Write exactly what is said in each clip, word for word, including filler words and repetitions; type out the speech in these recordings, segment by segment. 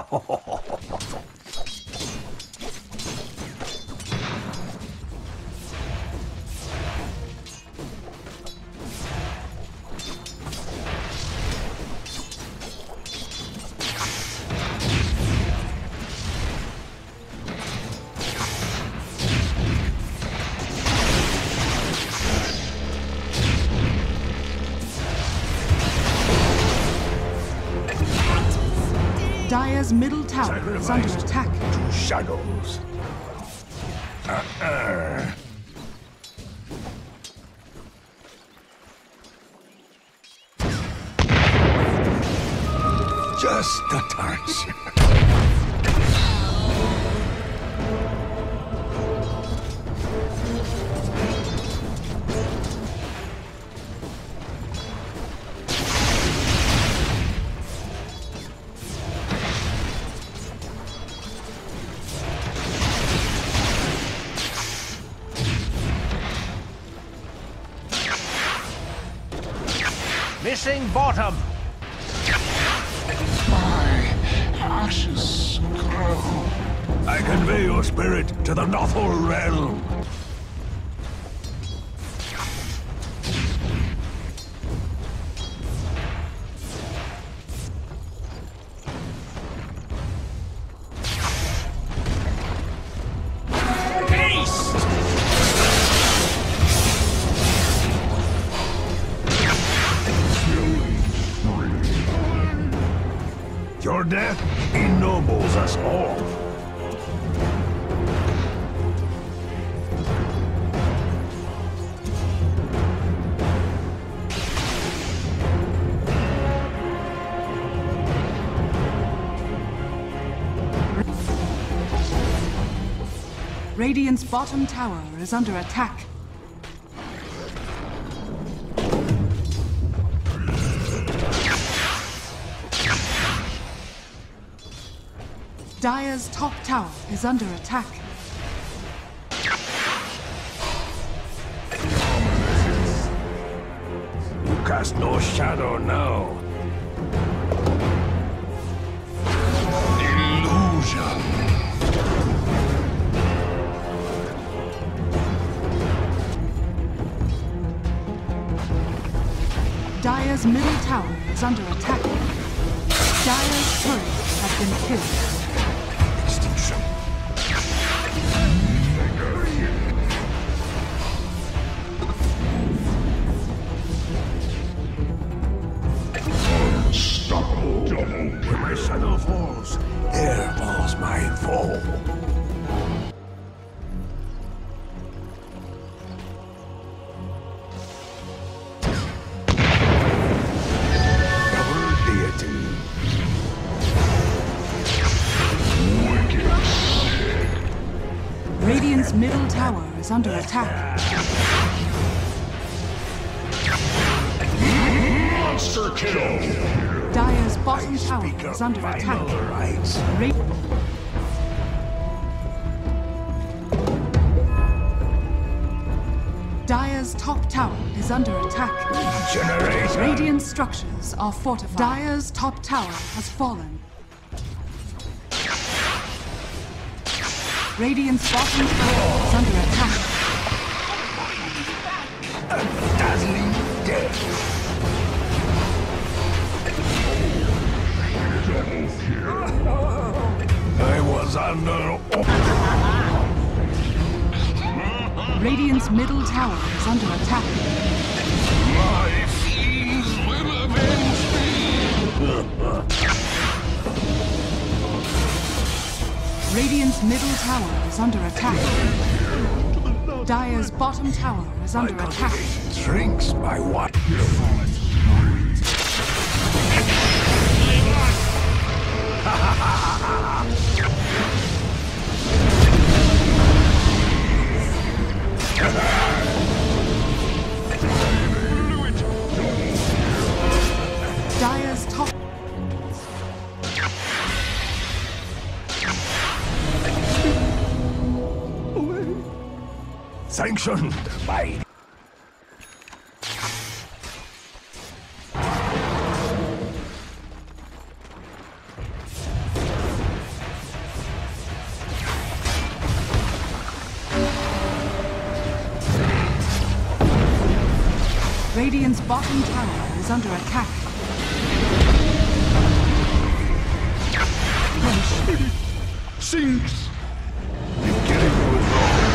Dire's middle tower is under attack. To shadows. Uh-uh. Just a touch. Missing bottom. My ashes grow. I convey your spirit to the Nothal realm. Your death ennobles us all. Radiant's bottom tower is under attack. Dire's top tower is under attack. You cast no shadow now. Illusion. Dire's middle tower is under attack. Dire's turret has been killed. When my shadow falls, there falls my fall. Double deity. Wicked sick. Radiant's middle tower is under attack. Monster kill. Dire's bottom tower is under attack. Ra Dire's top tower is under attack. Generation. Radiant structures are fortified. Dire's top tower has fallen. Radiant's bottom tower is under attack. A dazzling death. I was under. Radiant's middle tower is under attack. My fiends will avenge me. Radiant's middle tower is under attack. Dire's bottom tower is under My attack. congregation shrinks by what? Dire's top. Sanctioned by. Radiant's bottom tower is under attack. Sinks! You're killing me with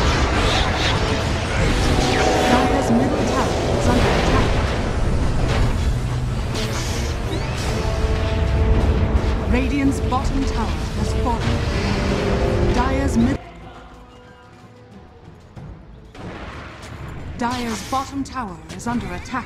Dire's middle tower is under attack. Radiant's bottom tower has fallen. Dire's mid Dire's bottom tower is under attack.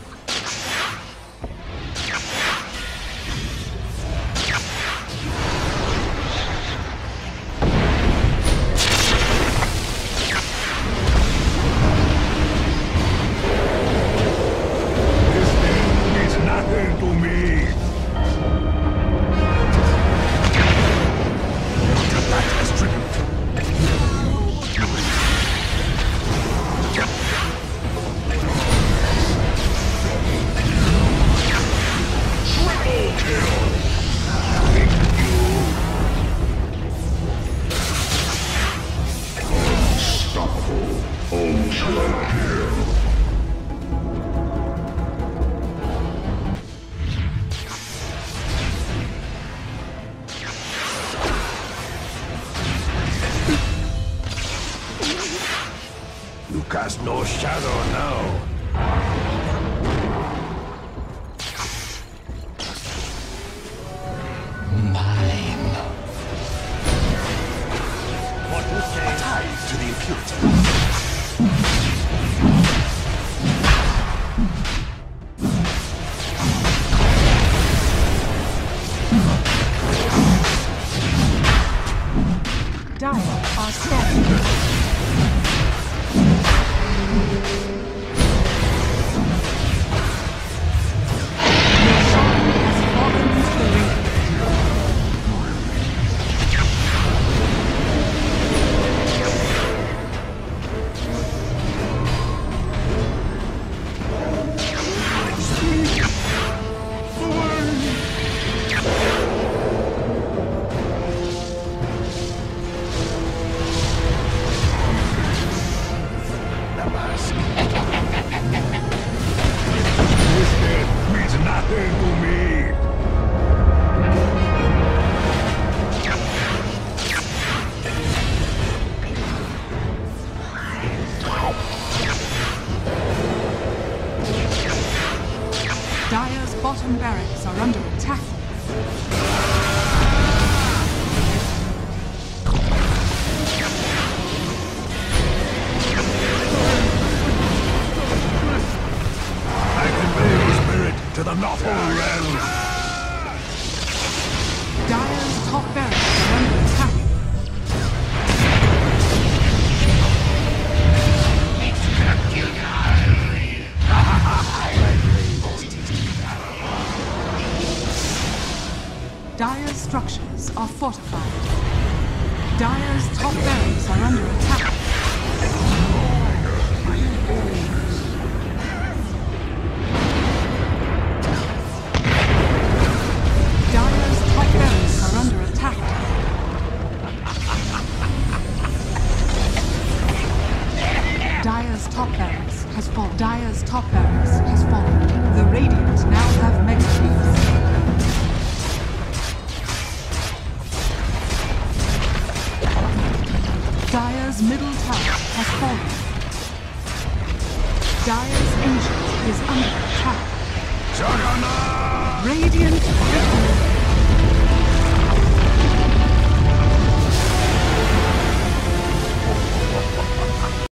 You cast no shadow now. Mine. What would they tie to the impurity? Dire are scanning. Dire's bottom barracks are under attack. I convey your spirit to the Nothal realm. Dire's top barracks are under attack. Dire's structures are fortified. Dire's top barracks are under attack. Dire's top barracks are under attack. Dire's top barracks has fallen. Dire's top barracks has fallen. The Radiant now have mega creeps. Dire's middle tower has fallen. Dire's ancient is under attack. Juggernaut! Radiant